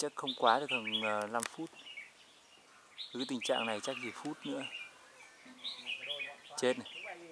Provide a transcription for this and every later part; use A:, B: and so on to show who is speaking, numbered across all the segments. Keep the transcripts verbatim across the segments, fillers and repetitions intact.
A: chắc không quá được khoảng năm phút. Với cái tình trạng này chắc chỉ phút nữa. Chết này.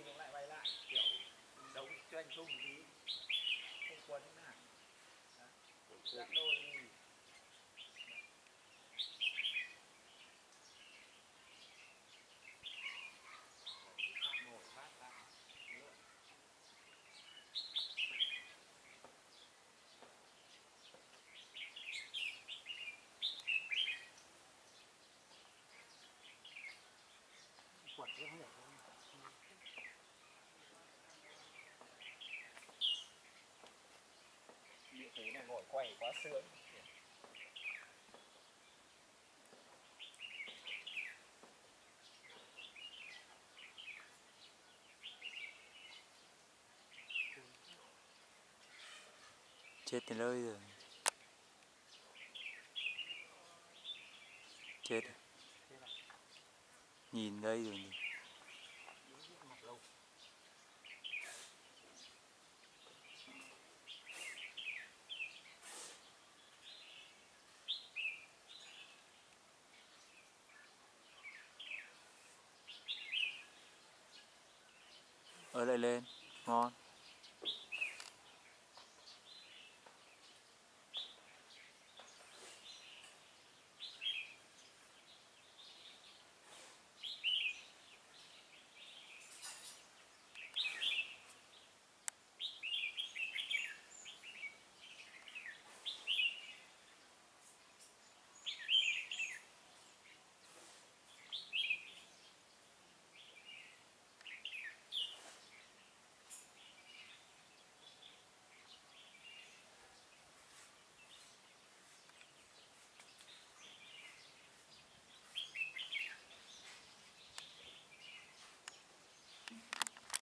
B: Như thế là ngồi quay quá sướng.
A: Chết đến nơi rồi. Chết rồi. Nhìn đây rồi nhỉ. Ở lại lên, ngon.